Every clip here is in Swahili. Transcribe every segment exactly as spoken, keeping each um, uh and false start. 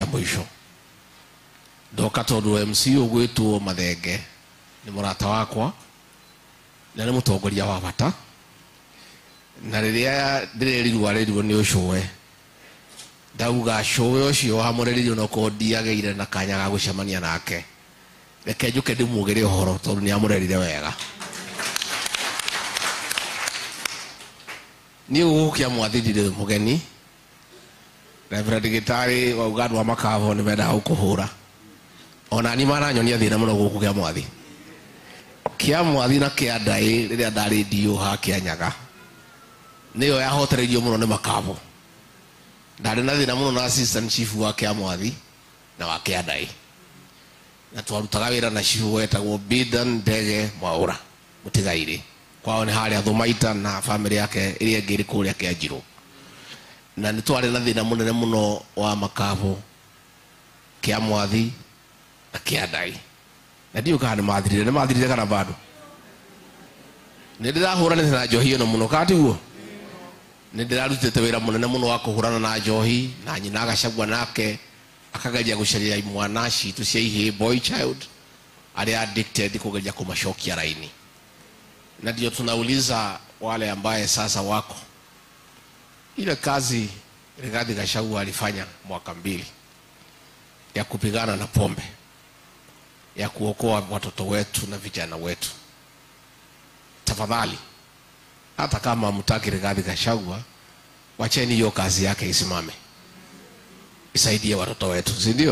mwisho. Doka tondu M C ugwitwo Mathenge ni murata wakwa na ni mutongoria wa bata, na riria ndirerirwa rerirwo ni ucuwe ndauga cuwe ucio hamureririo no kondiageire na kanya ga gucemania nake, reke njuke ndimugire uhoro tondu ni amurerire wega. Ni ugukia mwathirire mugeni Reverend Gitari wa ugadu wa makavo ni menda ukuhura ona ni maranyonia thina muno guku kia mwathi kia mwathi na kia ndai riria ndari dio ha kia nyaga niyo yahotereirio muno ni makavo. Ndari na thina muno na assistant chief wa kia mwathi na wa kia ndai, na twarutaga wira na chief wetagwo Bidan Ndege Mwaura Mutigaire kwao ni haria Thumaita na family yake iria ngiri kuria kia Njiro, na ni twari na thina munene muno wa makavo kia mwathi na kia ndai, na ndio kana mathirire ni mathirire kana bado ni ndirahurana na njohi no muno kati guo ni ndirarutite wira munene muno wa kuhurana na njohi na nyina Gachagua nake akagaria gucaria imwana citu cia ihe boy child ari addicted kugeria kumashokia raini. Na ndio tunauliza wale ambaye sasa wako ile kazi Rigathi Gachagua alifanya mwaka mbili ya kupigana na pombe, ya kuokoa watoto wetu na vijana wetu, tafadhali hata kama mtaki Rigathi Gachagua wacheni hiyo kazi yake isimame, isaidie watoto wetu, si ndio?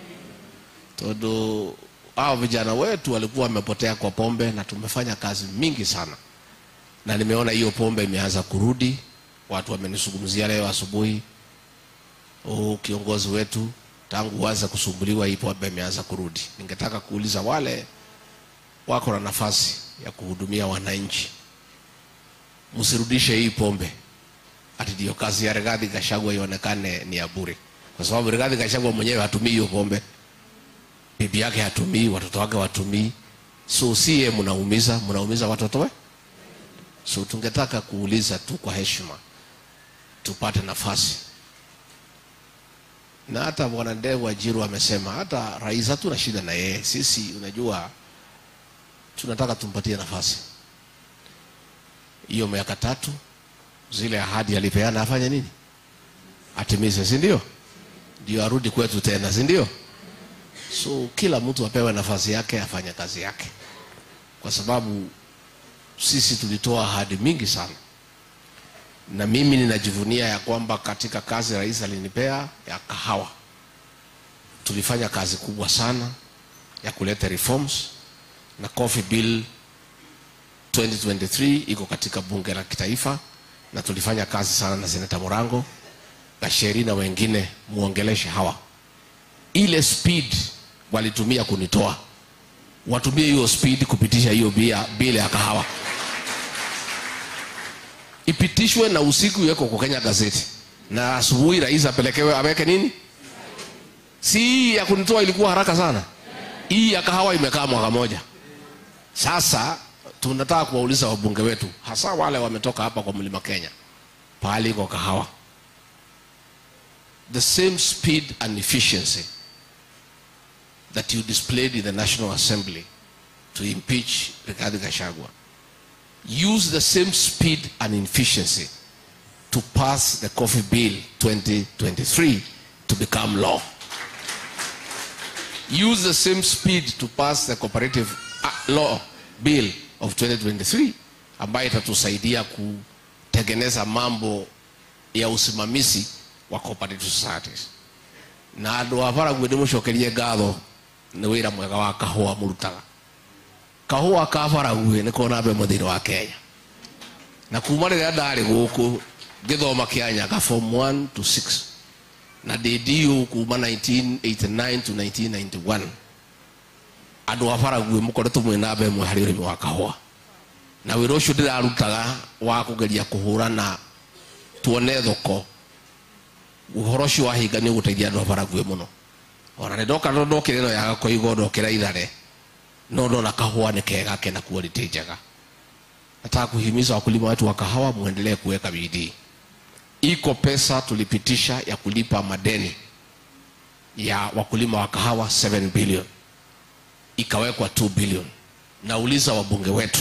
Todo hao vijana wetu walikuwa wamepotea kwa pombe, na tumefanya kazi mingi sana, na nimeona hiyo pombe imeanza kurudi. Watu wamenisungumzia leo asubuhi, oh kiongozi wetu tangu waanze kusumbuliwa hii pombe imeanza kurudi. Ningetaka kuuliza wale wako na nafasi ya kuhudumia wananchi, msirudishe hii pombe ati ndio kazi ya Rigathi Gachagua ionekane ni ya bure, kwa sababu Rigathi Gachagua mwenyewe hatumii hiyo pombe, bibi yake hatumii, watoto wake hawatumii, so siye mnaumiza mnaumiza watoto we. So tungetaka kuuliza tu kwa heshima tupate nafasi. Na hata bwana Ndegwa Njiro amesema hata rais hatuna shida na yeye, sisi unajua tunataka tumpatie nafasi hiyo miaka tatu, zile ahadi alipeana afanye nini, atimize, si ndio? Ndio arudi kwetu tena, si ndio? So kila mtu apewe nafasi yake afanye kazi yake, kwa sababu sisi tulitoa ahadi mingi sana, na mimi ninajivunia ya kwamba katika kazi rais alinipea ya kahawa tulifanya kazi kubwa sana ya kuleta reforms, na coffee bill twenty twenty-three iko katika bunge la kitaifa, na tulifanya kazi sana na Senator Morango Gacheri na wengine. Muongeleshe hawa ile speed walitumia kunitoa, watumie hiyo speed kupitisha hiyo bill ya kahawa, ipitishwe na usiku yeko kwa Kenya gazeti, na asubuhi rais apelekewe aweke nini. Si ya kunitoa ilikuwa haraka sana, hii ya kahawa imekaa mwaka moja. Sasa tunataka kuwauliza wabunge wetu, hasa wale wametoka hapa kwa Mlima Kenya pahali kwa kahawa, the same speed and efficiency that you displayed in the National Assembly to impeach Rigathi Gachagua, use the same speed and efficiency to pass the coffee bill twenty twenty-three to become law. Use the same speed to pass the cooperative law bill of twenty twenty-three ambayo itatusaidia kutengeneza mambo ya usimamizi wa cooperative societies. Na ando afara gwede mushokerie ngatho ni wira mwega wa kahua murutaga. Kahua kafara gwe ni kona be muthiri wa Kenya. Na kuma rĩrĩa ndarĩ gũkũ gĩthoma kĩa Nyaga form one to six, na D D U kuma nineteen eighty-nine to nineteen ninety-one, andu afara gwe mukoretwo mwina be mwe harĩ ũrĩmi wa kahua. Na wĩra ũcio ndĩrarutaga wa kũgeria kũhũrana tuone thoko, ũhoro ũcio wa hinga nĩ ũgũteithia andũ afara gwe mũno. Ona ndoka ndokire no yaga kũigwo ndokira ithare, no ndo na kahua nĩ kega kena quality njega. Nataka kuhimiza wakulima wetu wa kahawa muendelee kuweka bidii. Iko pesa tulipitisha ya kulipa madeni ya wakulima wa kahawa seven billion ikawekwa two billion. Nauliza wabunge wetu,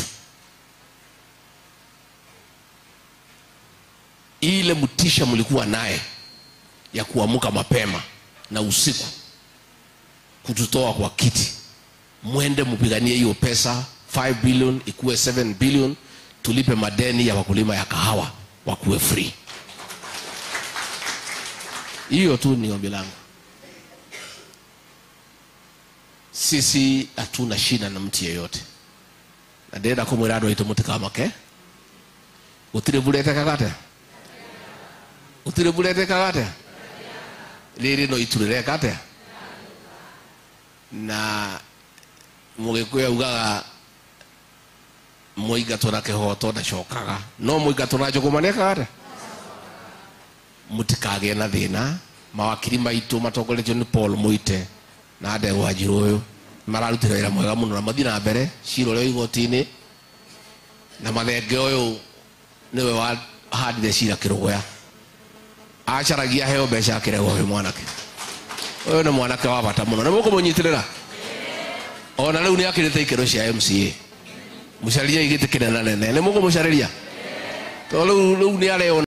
ile mtisha mlikuwa naye ya kuamuka mapema na usiku kututoa kwa kiti, mwende mpiganie hiyo pesa five billion ikuwe seven billion, tulipe madeni ya wakulima ya kahawa wakuwe free. Hiyo tu ni ombi langu. Sisi hatuna shida na mtu yeyote. Na ndenda kumwira andu aitu mutikamake. Utire bulete kagate. Utire bulete kagate. Riri no iturire kate. Na mugikuya ugaga muiga tona kehoto na shokaga. No muiga tona jogomane kagate. Mutikage na thina. Mawakiri maitu matogoletio ni Paul Muite na ade wajiroyo mararutira ira mwega muno na mathina mbere ciro leo igotini na mathenge oyo niwe wa handire cira kirogoya acharagia heo beca kirego he mwanake oyo ni mwanake wa bata muno na muko munyitirira ona riu ni akirite ikero cia M C A mucariria igite kinena nene ni muko mucariria to riu riu ni areo